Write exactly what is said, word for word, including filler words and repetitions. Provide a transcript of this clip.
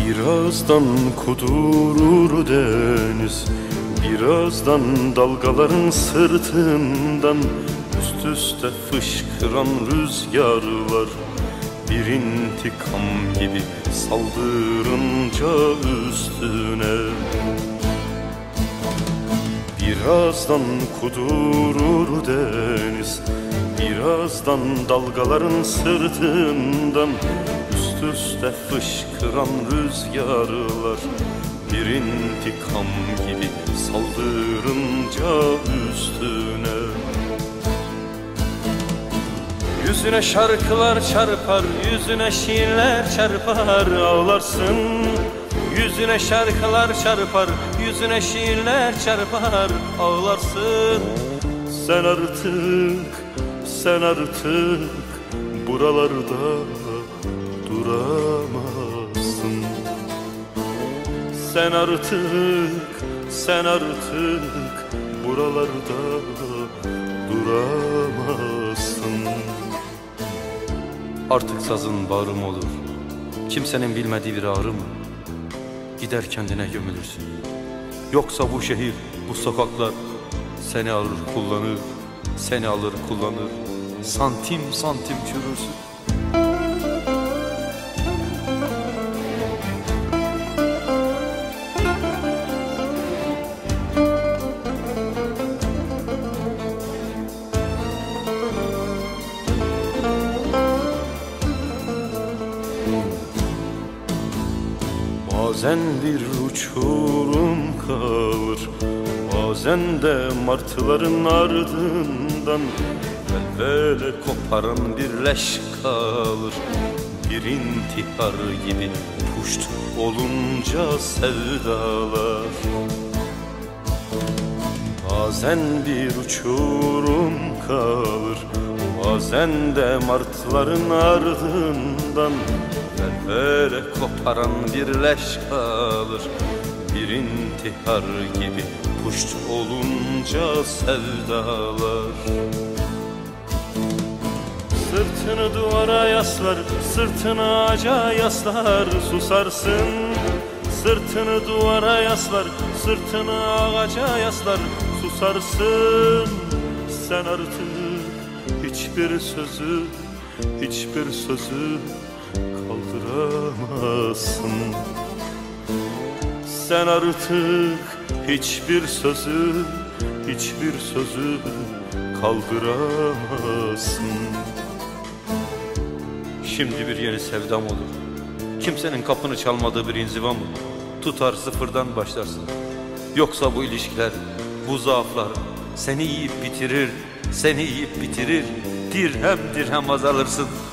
Birazdan kudurur deniz, birazdan dalgaların sırtından üst üste fışkıran rüzgarlar bir intikam gibi saldırınca üstüne. Birazdan kudurur deniz, birazdan dalgaların sırtından üst üste fışkıran rüzgarlar bir intikam gibi saldırınca üstüne. Yüzüne şarkılar çarpar, yüzüne şiirler çarpar, ağlarsın. Yüzüne şarkılar çarpar, yüzüne şiirler çarpar, ağlarsın. Sen artık, sen artık buralarda duramazsın. Sen artık, sen artık buralarda duramazsın. Artık sazın bağrı mı olur, kimsenin bilmediği bir ağrı mı? Gider kendine gömülürsün. Yoksa bu şehir, bu sokaklar seni alır kullanır, seni alır kullanır, santim santim çürürsün. Bazen bir uçurum kalır, bazen de martıların ardından velvele koparan bir leş kalır. Bir intihar gibi puşt olunca sevdalar. Bazen bir uçurum kalır, bazen de martıların ardından velvele koparan bir leş kalır. Bir intihar gibi puşt olunca sevdalar. Sırtını duvara yaslar, sırtını ağaca yaslar, susarsın. Sırtını duvara yaslar, sırtını ağaca yaslar, susarsın. Sen artık hiçbir sözü, hiçbir sözü kaldıramazsın. Sen artık hiçbir sözü, hiçbir sözü kaldıramazsın. Şimdi bir yeni sevdam olur, kimsenin kapını çalmadığı bir inziva mı? Tutar sıfırdan başlarsın. Yoksa bu ilişkiler, bu zaaflar seni yiyip bitirir, seni yiyip bitirir. Dirhem dirhem azalırsın.